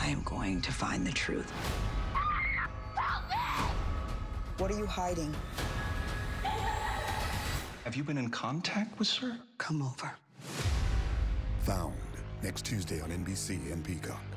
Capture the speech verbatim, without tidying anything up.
I am going to find the truth. Help me! What are you hiding? Have you been in contact with Sir? Come over. Found, next Tuesday on N B C and Peacock.